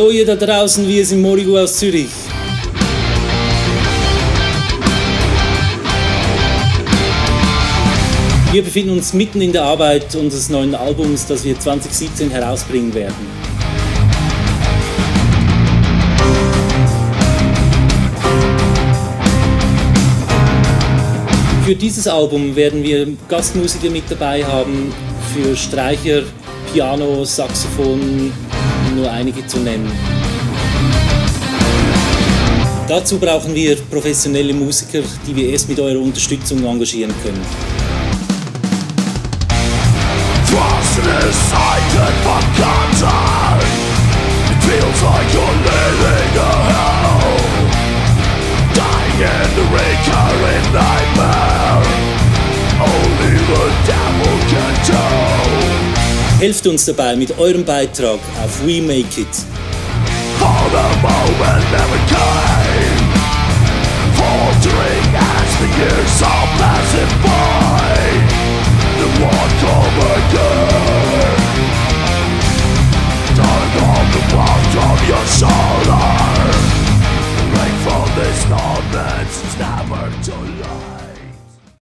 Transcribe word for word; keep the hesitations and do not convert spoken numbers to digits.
Hallo ihr da draußen, wir sind Morrigu aus Zürich. Wir befinden uns mitten in der Arbeit unseres neuen Albums, das wir zwanzig siebzehn herausbringen werden. Für dieses Album werden wir Gastmusiker mit dabei haben, für Streicher, Piano, Saxophon, nur einige zu nennen. Dazu brauchen wir professionelle Musiker, die wir erst mit eurer Unterstützung engagieren können. Helft uns dabei mit eurem Beitrag auf wemakeit. For the moment never came, faltering as the years are passing by, the one come again. Turn on the warmth of your shoulder, break from this moment, it's never too late.